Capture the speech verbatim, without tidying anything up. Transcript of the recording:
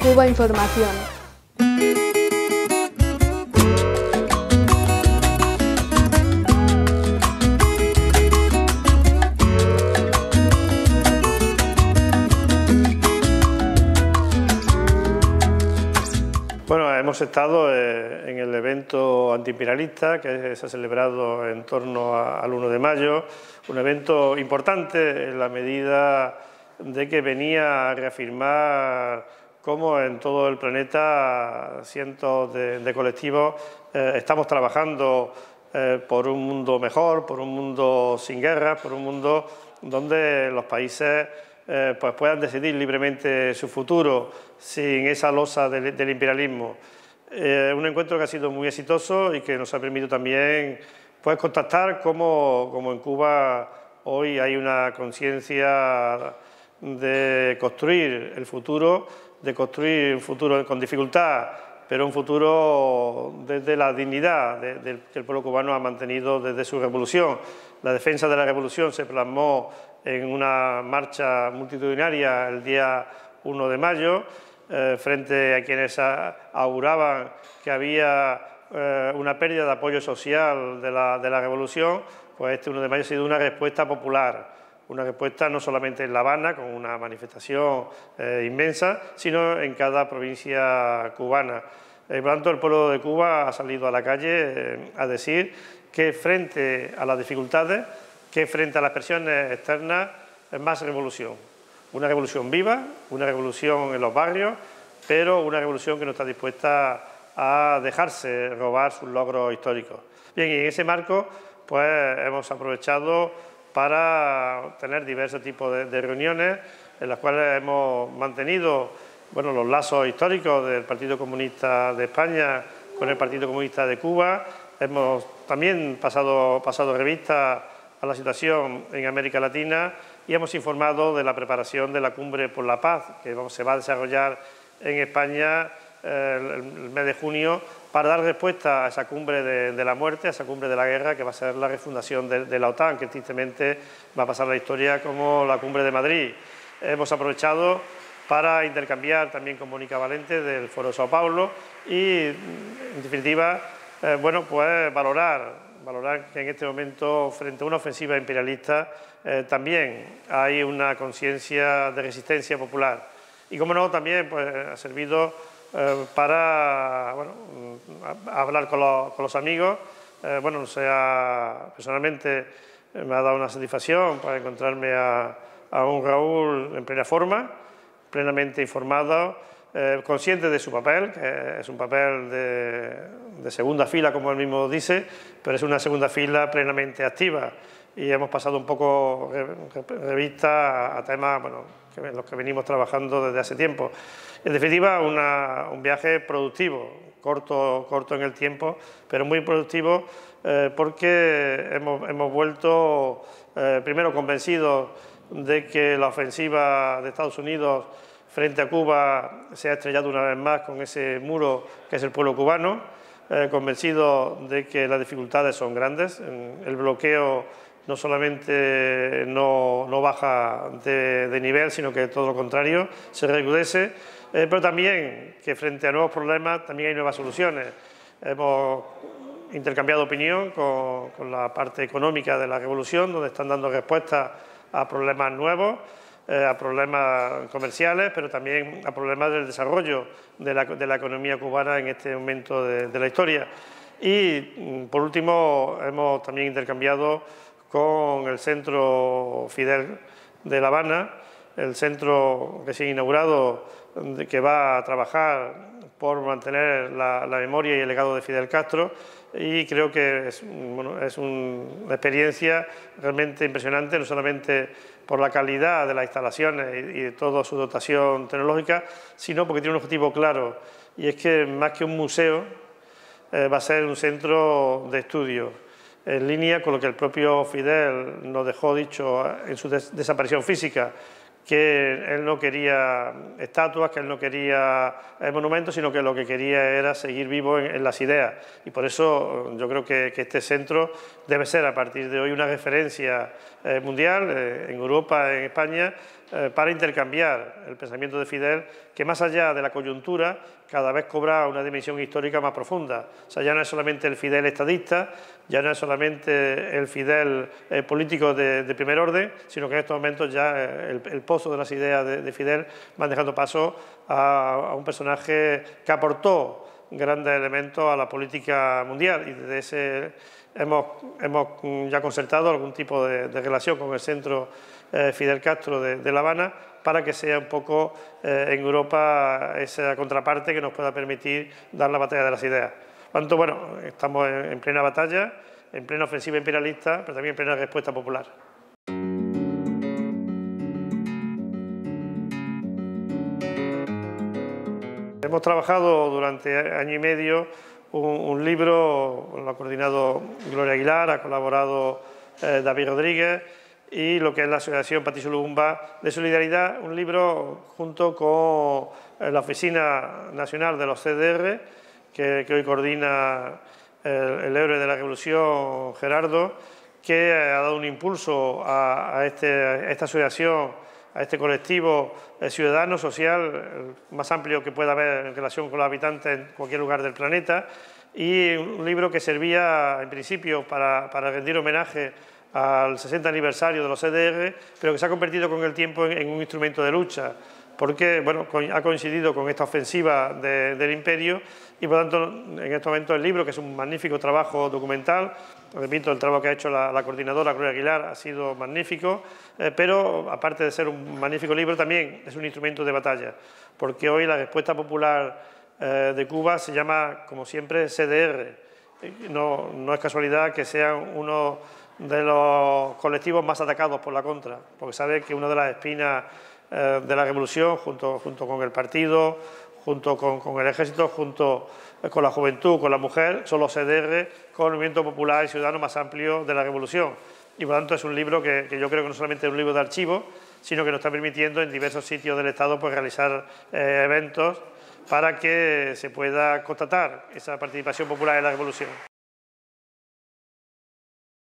Cuba Información. Bueno, hemos estado eh, en el evento antiimperialista que se ha celebrado en torno a, al uno de mayo, un evento importante en la medida de que venía a reafirmar cómo en todo el planeta cientos de, de colectivos eh, estamos trabajando eh, por un mundo mejor, por un mundo sin guerras, por un mundo donde los países Eh, pues puedan decidir libremente su futuro sin esa losa del, del imperialismo. Eh, un encuentro que ha sido muy exitoso y que nos ha permitido también pues, contactar cómo, cómo en Cuba hoy hay una conciencia de construir el futuro, de construir un futuro con dificultad, pero un futuro desde la dignidad de, de, que el pueblo cubano ha mantenido desde su revolución. La defensa de la revolución se plasmó en una marcha multitudinaria el día uno de mayo, eh, frente a quienes auguraban que había eh, una pérdida de apoyo social de la, de la revolución. Pues este uno de mayo ha sido una respuesta popular, una respuesta no solamente en La Habana, con una manifestación eh, inmensa, sino en cada provincia cubana. Eh, por lo tanto, el pueblo de Cuba ha salido a la calle eh, a decir que frente a las dificultades, que frente a las presiones externas es más revolución. Una revolución viva, una revolución en los barrios, pero una revolución que no está dispuesta a dejarse robar sus logros históricos. Bien, y en ese marco pues hemos aprovechado para tener diversos tipos de, de reuniones en las cuales hemos mantenido bueno, los lazos históricos del Partido Comunista de España con el Partido Comunista de Cuba. Hemos también pasado, pasado revista a la situación en América Latina y hemos informado de la preparación de la Cumbre por la Paz, que se va a desarrollar en España eh, el, el mes de junio, para dar respuesta a esa cumbre de, de la muerte, a esa cumbre de la guerra, que va a ser la refundación de, de la OTAN, que tristemente va a pasar a la historia como la Cumbre de Madrid. Hemos aprovechado para intercambiar también con Mónica Valente del Foro de Sao Paulo y, en definitiva, eh, bueno, pues valorar valorar que en este momento, frente a una ofensiva imperialista, eh, también hay una conciencia de resistencia popular. Y, como no, también pues, ha servido eh, para bueno, hablar con los, con los amigos. Eh, bueno, o sea, personalmente eh, me ha dado una satisfacción para encontrarme a, a un Raúl en plena forma, plenamente informado, Eh, consciente de su papel, que es un papel de, de segunda fila, como él mismo dice, pero es una segunda fila plenamente activa. Y hemos pasado un poco revista a temas bueno, que, en los que venimos trabajando desde hace tiempo. En definitiva, una, un viaje productivo, corto, corto en el tiempo, pero muy productivo eh, porque hemos, hemos vuelto eh, primero convencidos de que la ofensiva de Estados Unidos frente a Cuba se ha estrellado una vez más con ese muro que es el pueblo cubano, eh, convencido de que las dificultades son grandes. El bloqueo no solamente no, no baja de, de nivel, sino que todo lo contrario, se recrudece, eh, pero también que frente a nuevos problemas también hay nuevas soluciones. Hemos intercambiado opinión con, con la parte económica de la revolución, donde están dando respuesta a problemas nuevos, Eh, a problemas comerciales, pero también a problemas del desarrollo de la, de la economía cubana en este momento de, de la historia. Y, por último, hemos también intercambiado con el Centro Fidel de La Habana, el centro que se ha inaugurado, que va a trabajar por mantener la, la memoria y el legado de Fidel Castro, y creo que es, bueno, es un, una experiencia realmente impresionante, no solamente por la calidad de las instalaciones y, y de toda su dotación tecnológica, sino porque tiene un objetivo claro, y es que más que un museo eh, va a ser un centro de estudio, en línea con lo que el propio Fidel nos dejó dicho en su des desaparición física, que él no quería estatuas, que él no quería monumentos, sino que lo que quería era seguir vivo en, en las ideas. Y por eso yo creo que, que este centro debe ser a partir de hoy una referencia eh, mundial, eh, en Europa, en España, eh, para intercambiar el pensamiento de Fidel, que más allá de la coyuntura cada vez cobra una dimensión histórica más profunda. O sea, ya no es solamente el Fidel estadista, ya no es solamente el Fidel eh, político de, de primer orden, sino que en estos momentos ya el, el pozo de las ideas de, de Fidel van dejando paso a, a un personaje que aportó grandes elementos a la política mundial, y desde ese hemos, hemos ya concertado algún tipo de, de relación con el centro eh, Fidel Castro de, de La Habana, para que sea un poco eh, en Europa esa contraparte que nos pueda permitir dar la batalla de las ideas. Por tanto, bueno, estamos en, en plena batalla, en plena ofensiva imperialista, pero también en plena respuesta popular. Hemos trabajado durante año y medio un, un libro, lo ha coordinado Gloria Aguilar, ha colaborado eh, David Rodríguez, y lo que es la Asociación Patricio Lumumba de Solidaridad, un libro junto con eh, la Oficina Nacional de los C D R, que, que hoy coordina el, el héroe de la Revolución, Gerardo, que ha dado un impulso a, a, este, a esta asociación, a este colectivo eh, ciudadano, social, el más amplio que pueda haber en relación con los habitantes en cualquier lugar del planeta, y un libro que servía en principio para, para rendir homenaje al sesenta aniversario de los C D R, pero que se ha convertido con el tiempo en, en un instrumento de lucha, porque bueno, ha coincidido con esta ofensiva de, del imperio, y por lo tanto en este momento el libro, que es un magnífico trabajo documental, repito, el trabajo que ha hecho la, la coordinadora Gloria Aguilar ha sido magnífico, eh, pero aparte de ser un magnífico libro, también es un instrumento de batalla, porque hoy la respuesta popular eh, de Cuba se llama, como siempre, C D R. No, no es casualidad que sean uno de los colectivos más atacados por la contra, porque sabe que una de las espinas eh, de la revolución, junto, junto con el partido, junto con, con el ejército, junto con la juventud, con la mujer, son los C D R, con el movimiento popular y ciudadano más amplio de la revolución. Y por lo tanto es un libro que, que yo creo que no solamente es un libro de archivo, sino que nos está permitiendo en diversos sitios del Estado pues, realizar eh, eventos para que se pueda constatar esa participación popular en la revolución.